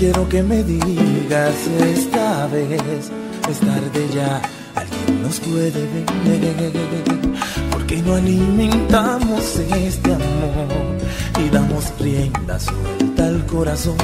quiero que me digas esta vez, es tarde ya, alguien nos puede ver. ¿Por qué no alimentamos este amor y damos rienda suelta al corazón?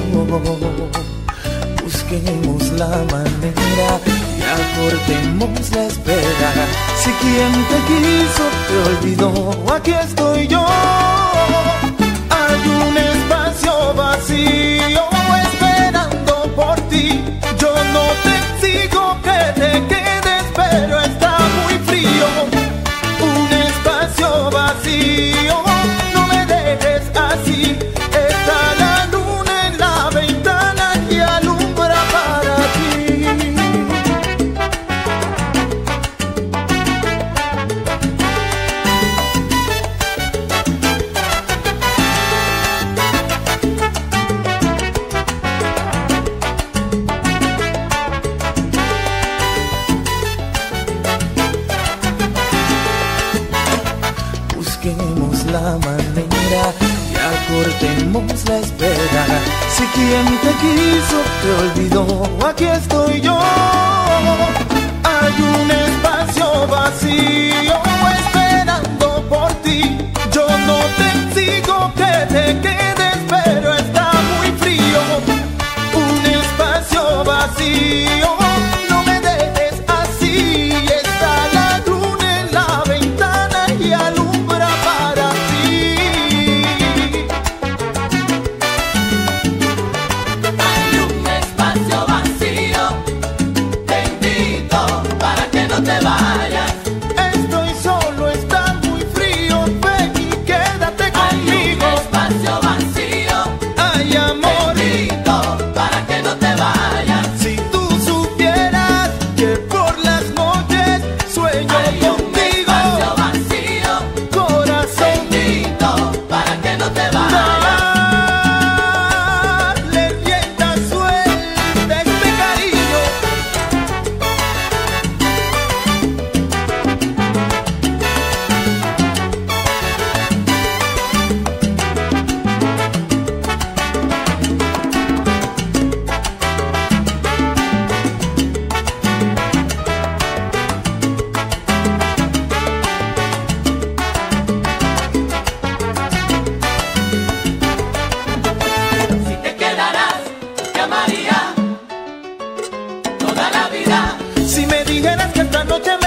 Busquemos la manera y acortemos la espera. Si quien te quiso te olvidó, aquí estoy yo. Hay un espacio vacío esperando por ti. Yo no te exijo que te quedes, pero está muy frío. Un espacio vacío, no me dejes así. Está la luna en la ventana y alumbra para ti. Busquemos la manera y acortemos la espera. Si quien te quiso te olvidó, aquí estoy yo. Hay un espacio vacío esperando por ti. Yo no te exijo que te quedes, pero está muy frío. Un espacio vacío, no me dejes así. Está la luna en la ventana y alumbra para ti. Hay un espacio vacío, te invito para que no te vayas. Estoy solo, está muy frío, ven y quédate Hay un conmigo. espacio vacío, Ay, amor, te invito para que no te vayas. si tú supieras que por las noches sueño Hay un contigo, espacio vacío, te corazón, invito para que no te vayas. dale rienda suelta a este cariño. Si te quedarás, te amaría toda la vida. Si me dijeras que esta noche